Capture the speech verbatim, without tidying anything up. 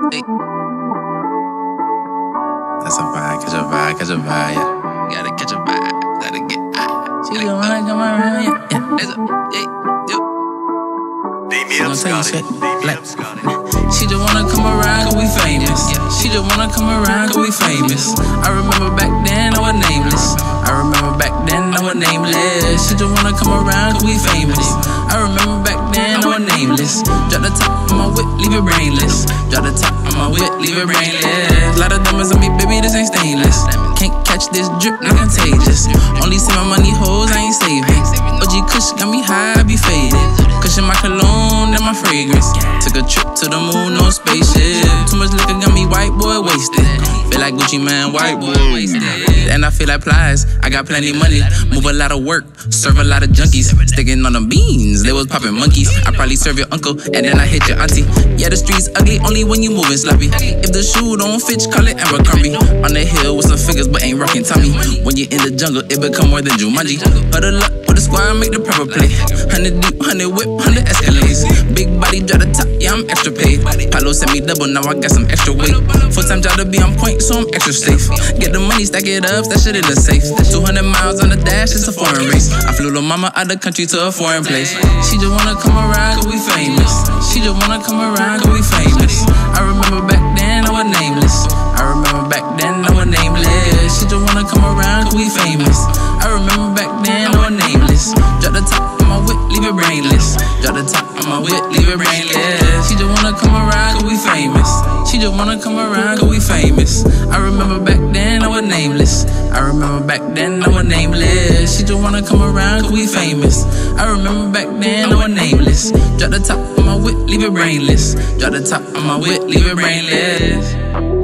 Hey. That's a vibe, catch a vibe, catch a vibe, yeah. Gotta catch a vibe, gotta get high. She don't wanna come around, yeah, yeah. That's a, hey, yo. She gon' tell you shit, like. She just wanna come around cause we famous. She just wanna come around cause we famous. I remember back then I was nameless. I remember back then I was nameless. She just wanna come around cause we famous. I remember back then I was nameless. Drop the top of my whip, leave it brainless. Drop the top of my whip, leave it brainless. Lot of diamonds on me, baby, this ain't stainless. Can't catch this drip, not contagious. Only see my money hoes, I ain't saving. O G Kush got me high, I be faded. Cushion my cologne and my fragrance. Took a trip to the moon, no spaceship. Too much liquor got me white boy wasted. Feel like Gucci man, white boy wasted. And I feel like Plies, I got plenty money. Move a lot of work, serve a lot of junkies. Sticking on them beans, they was popping monkeys. I probably serve your uncle, and then I hit your auntie. Yeah, the streets ugly, only when you moving sloppy. If the shoe don't fit, call it Abercrombie. On the hill with some figures, but ain't rocking Tommy. When you're in the jungle, it become more than Jumanji. Huddle up with the squad, make the proper play. Hundred deep, hundred whip, hundred escalades. Big body, drop the top, yeah, I'm extra paid. Palo sent me double, now I got some extra weight. Full time job to be on point, so I'm extra safe. Get the money, stack it up, that shit in the safe. Two hundred miles on the dash, it's a foreign race. I flew the mama out the country to a foreign place. She just wanna come around cause we famous. She just wanna come around cause we famous. I remember back then I was nameless. I remember back then I was nameless. She just wanna come around cause we famous. I remember back then I was nameless. Drop the top of my whip, leave it brainless. Drop the top of my whip, leave it brainless. She just wanna come around cause we famous. She just wanna come around cause we famous. I remember back then I was nameless. I remember back then I was nameless. She just wanna come around cause we famous. I remember back then I was nameless. Drop the top of my whip, leave it brainless. Drop the top of my whip, leave it brainless.